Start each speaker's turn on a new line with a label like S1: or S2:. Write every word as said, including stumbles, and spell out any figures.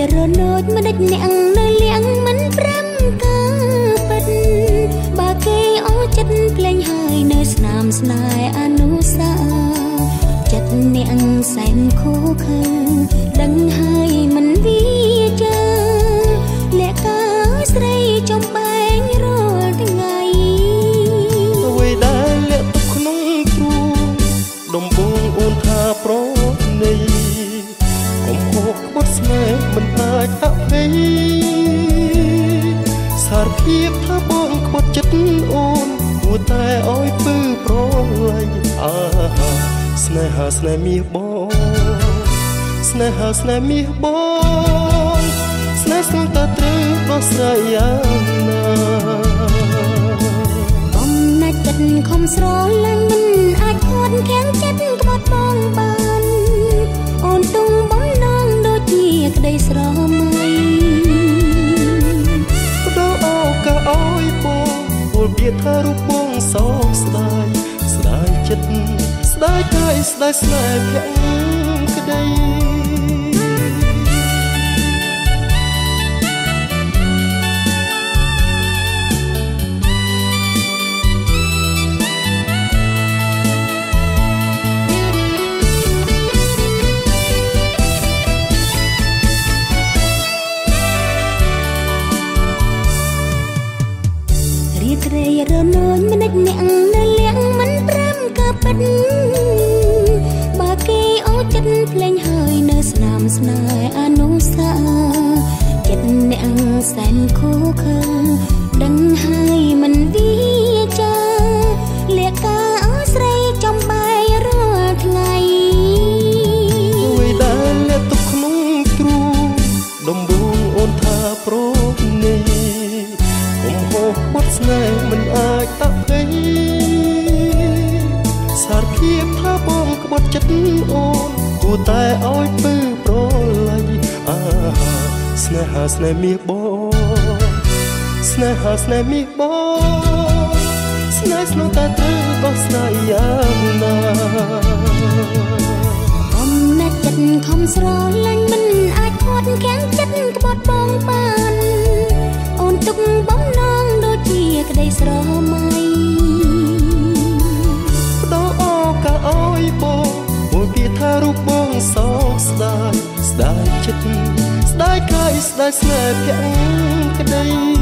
S1: រលូចមិនដេចអ្នកនៅលៀងមិនប្រាំកើពិតបើគេអូចិត្តភ្លេងហើយនៅស្នាមស្នេហ៍អនុសាចិត្តអ្នកសែនខូខើដឹងហើយមិនវាចាលាក់កាស្រីចំបែងរាល់ថ្ងៃ
S2: អ្វីដែលលាក់ទុកក្នុងទ្រូងដំបងអូនថាប្រណីកុំហូបក្បត់ស្នេហ៍មិនអាចអភ័យសារភាពថាបងក្បត់ចិត្តអូនគួរតែឲ្យពើប្រឡាយអាស្នេហាស្នេហ៍មាសបងស្នេហាស្នេហ៍មាសបងស្នេហ៍ស្ងតត្រូវដោះស្រាយយ៉ាងណា
S1: បំណាច់ចិត្តខំស្រឡាញ់មិនអាចខត់ខាំងចិត្តក្បត់បងបានអូនទុំបំណងដូចជាក្តីស្រមៃ
S2: បដោឱកាសឲ្យបងពលពាក្យថារូបបងសោកស្ដាយស្ដាយចិត្តស្ដាយកាយស្ដាយស្នេហ៍ភក្តី
S1: ត្រេរលូចមិនដេចអ្នកនៅលៀងមិនប្រាំកើពិតបើគេអូចិត្តភ្លេងហើយនៅស្នាមស្នេហ៍អនុសាចិត្តអ្នកសែនខូខើដឹងហើយមិនវាចាលាក់កាស្រីចំបែងរាល់ថ្ងៃ
S2: អ្វីដែលលាក់ទុកក្នុងទ្រូងដំបងអូនថាប្រណីកុំហូបបត់ស្នេហ៍មិនអាចអភ័យសារភាពថាបងក្បត់ចិត្តអូនគួរតែឲ្យពើប្រឡាយអាស្នេហាស្នេហ៍មាសបងស្នេហាស្នេហ៍មាសបងស្នេហ៍ស្នងតែត្រូវដោះស្រាយយ៉ាងណា
S1: បំណាច់ចិត្តខំស្រឡាញ់មិនអាចខត់ខាំងចិត្តក្បត់បងបានអូនទុកបំណងដូចជាក្តីស្រមៃ
S2: បដោឱកាសឲ្យបងមួយពាក្យថារូបបងសោកស្ដាយស្ដាយចិត្តស្ដាយកាយស្ដាយស្នេហ៍ភក្តី